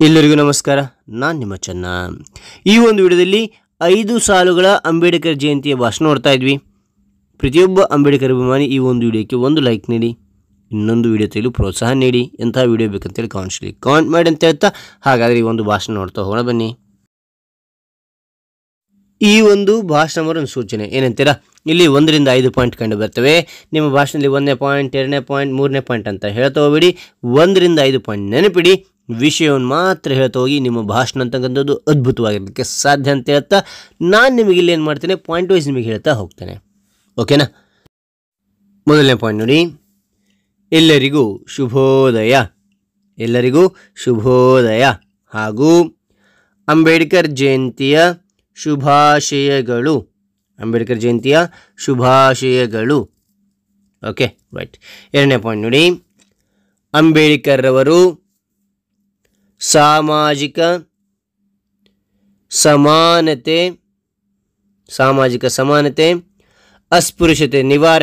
ಎಲ್ಲರಿಗೂ ನಮಸ್ಕಾರ. ನಾನು ನಿಮ್ಮ ಚೆನ್ನ. ಈ ಒಂದು ವಿಡಿಯೋದಲ್ಲಿ 5 ಸಾಲುಗಳ ಅಂಬೇಡ್ಕರ್ ಜಯಂತಿಯ ಭಾಷಣ ನೋಡ್ತಾ ಇದ್ವಿ. ಪ್ರತಿಯೊಬ್ಬ ಅಂಬೇಡ್ಕರ್ ಅಭಿಮಾನಿ ಈ ಒಂದು ವಿಡಿಯೋಕ್ಕೆ ಒಂದು ಲೈಕ್ ನೀಡಿ, ಇನ್ನೊಂದು ವಿಡಿಯೋ ತೆಗೆದು ಪ್ರೋತ್ಸಾಹ ನೀಡಿ. ಎಂಥ ವಿಡಿಯೋ ಬೇಕಂತೇಳಿ ಕಾಮೆಂಟ್ ಮಾಡಿ ಅಂತ ಹೇಳ್ತಾ, ಹಾಗಾದರೆ ಈ ಒಂದು ಭಾಷಣ ನೋಡ್ತಾ ಹೋಗೋಣ ಬನ್ನಿ. ಈ ಒಂದು ಭಾಷಣ ಒಂದು ಸೂಚನೆ ಏನಂತೀರಾ, ಇಲ್ಲಿ 1 ರಿಂದ 5 ಪಾಯಿಂಟ್ ಕಂಡು ಬರ್ತವೆ. ನಿಮ್ಮ ಭಾಷಣದಲ್ಲಿ 1ನೇ ಪಾಯಿಂಟ್, 2ನೇ ಪಾಯಿಂಟ್, 3ನೇ ಪಾಯಿಂಟ್ ಅಂತ ಹೇಳ್ತಾ ಹೋಗ್ಬೇಡಿ. 1 ರಿಂದ 5 ಪಾಯಿಂಟ್ ನೆನಪಿಡಿ, ವಿಷಯವನ್ನು ಮಾತ್ರ ಹೇಳ್ತಾ ಹೋಗಿ. ನಿಮ್ಮ ಭಾಷಣ ಅಂತಕ್ಕಂಥದ್ದು ಅದ್ಭುತವಾಗಿರಲಿಕ್ಕೆ ಸಾಧ್ಯ ಅಂತ ಹೇಳ್ತಾ, ನಾನು ನಿಮಗೆ ಇಲ್ಲಿ ಏನು ಮಾಡ್ತೇನೆ, ಪಾಯಿಂಟ್ ವೈಸ್ ನಿಮಗೆ ಹೇಳ್ತಾ ಹೋಗ್ತೇನೆ. ಓಕೆನಾ? ಮೊದಲನೇ ಪಾಯಿಂಟ್ ನೋಡಿ, ಎಲ್ಲರಿಗೂ ಶುಭೋದಯ. ಎಲ್ಲರಿಗೂ ಶುಭೋದಯ ಹಾಗೂ ಅಂಬೇಡ್ಕರ್ ಜಯಂತಿಯ ಶುಭಾಶಯಗಳು. ಅಂಬೇಡ್ಕರ್ ಜಯಂತಿಯ ಶುಭಾಶಯಗಳು. Okay, right. 2ನೇ ಪಾಯಿಂಟ್ ನೋಡಿ, ಅಂಬೇಡ್ಕರ್ ಅವರು ಸಾಮಾಜಿಕ ಸಮಾನತೆ, ಅಸ್ಪೃಶ್ಯತೆ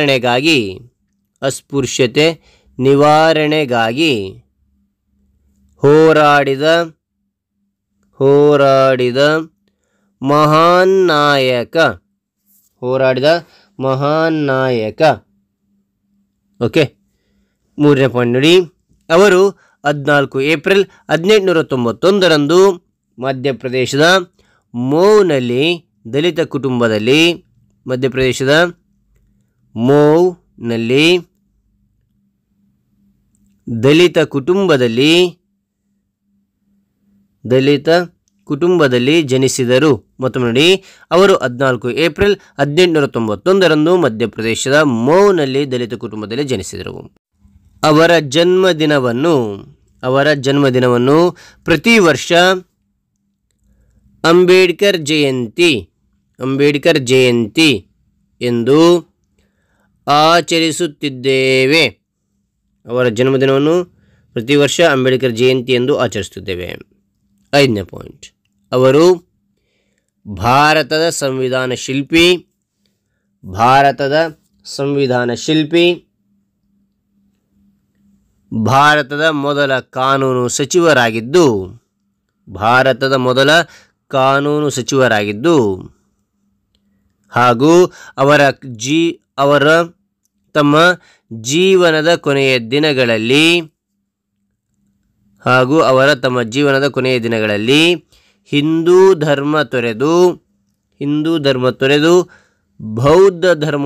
ನಿವಾರಣೆಗಾಗಿ ಹೋರಾಡಿದ ಮಹಾನ್ ನಾಯಕ. ಓಕೆ. 3ನೇ ಪಾಯಿಂಟ್ ನೋಡಿ, ಅವರು 14 ಏಪ್ರಿಲ್ 1891 ಮಧ್ಯಪ್ರದೇಶದ ಮೌನಲ್ಲಿ ದಲಿತ ಕುಟುಂಬದಲ್ಲಿ ಜನಿಸಿದರು. ಮತ್ತೊಮ್ಮೆ ನೋಡಿ, ಅವರು 14 ಏಪ್ರಿಲ್ 1891 ಮಧ್ಯಪ್ರದೇಶದ ಮೌನಲ್ಲಿ ದಲಿತ ಕುಟುಂಬದಲ್ಲಿ ಜನಿಸಿದರು. ಅವರ ಜನ್ಮದಿನವನ್ನು ಪ್ರತಿ ವರ್ಷ ಅಂಬೇಡ್ಕರ್ ಜಯಂತಿ ಎಂದು ಆಚರಿಸುತ್ತಿದ್ದೇವೆ. ಅವರ ಜನ್ಮದಿನವನ್ನು ಪ್ರತಿ ವರ್ಷ ಅಂಬೇಡ್ಕರ್ ಜಯಂತಿ ಎಂದು ಆಚರಿಸುತ್ತಿದ್ದೇವೆ. 5ನೇ ಪಾಯಿಂಟ್, ಅವರು ಭಾರತದ ಸಂವಿಧಾನ ಶಿಲ್ಪಿ, ಭಾರತದ ಮೊದಲ ಕಾನೂನು ಸಚಿವರಾಗಿದ್ದು ಹಾಗೂ ಅವರ ತಮ್ಮ ಜೀವನದ ಕೊನೆಯ ದಿನಗಳಲ್ಲಿ ಹಿಂದೂ ಧರ್ಮ ತೊರೆದು ಬೌದ್ಧ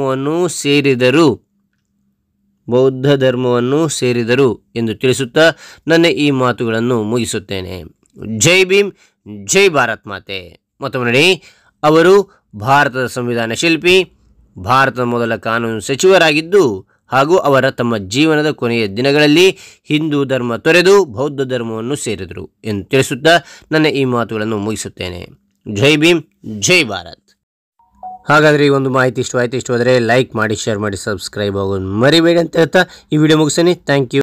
ಧರ್ಮವನ್ನು ಸೇರಿದರು ಎಂದು ತಿಳಿಸುತ್ತಾ ನನ್ನ ಈ ಮಾತುಗಳನ್ನು ಮುಗಿಸುತ್ತೇನೆ. ಜೈ ಭೀಮ್, ಜೈ ಭಾರತ್ ಮಾತೆ. ಮತ್ತೊಮ್ಮೆ ನೋಡಿ, ಅವರು ಭಾರತದ ಸಂವಿಧಾನ ಶಿಲ್ಪಿ, ಭಾರತದ ಮೊದಲ ಕಾನೂನು ಸಚಿವರಾಗಿದ್ದು ಹಾಗೂ ಅವರ ತಮ್ಮ ಜೀವನದ ಕೊನೆಯ ದಿನಗಳಲ್ಲಿ ಹಿಂದೂ ಧರ್ಮ ತೊರೆದು ಬೌದ್ಧ ಧರ್ಮವನ್ನು ಸೇರಿದರು ಎಂದು ತಿಳಿಸುತ್ತಾ ನನ್ನ ಈ ಮಾತುಗಳನ್ನು ಮುಗಿಸುತ್ತೇನೆ. ಜೈ ಭೀಮ್, ಜೈ ಭಾರತ್. ಹಾಗಾದರೆ ಈ ಒಂದು ಮಾಹಿತಿ ಇಷ್ಟವಾದರೆ ಲೈಕ್ ಮಾಡಿ, ಶೇರ್ ಮಾಡಿ, ಸಬ್ಸ್ಕ್ರೈಬ್ ಆಗೋದು ಮರಿಬೇಡಿ ಅಂತ ಹೇಳ್ತಾ ಈ ವಿಡಿಯೋ ಮುಗಿಸ್ತೀನಿ. Thank you.